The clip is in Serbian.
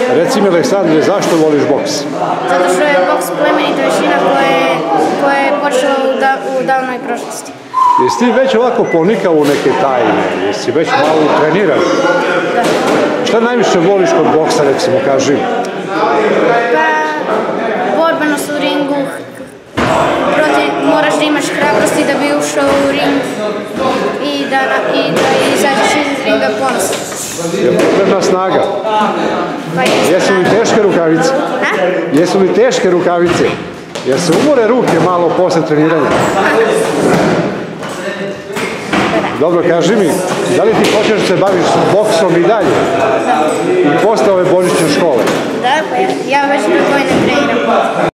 Reci mi, Aleksandre, zašto voliš boks? Zato što je boks plemenita veština koja je počela u davnoj prošlosti. Jesi ti već ovako ponikao u neke tajne? Jesi već malo treniran? Da. Šta najviše voliš kod boksa, recimo, kaži mi? Pa, borbenost u ringu, moraš da imaš hrabrosti da bi ušao u ring i da izađeš iz ringa ponosno. Je li potrebna snaga? Pa jeste. Jesu li teške rukavice? Jesu li teške rukavice? Jer se umore ruke malo posle treniranja? Dobro, kaži mi, da li ti hoćeš da se baviš boksom i dalje? I posle ove božićne škole? Da, pa ja već do koje ne treniram.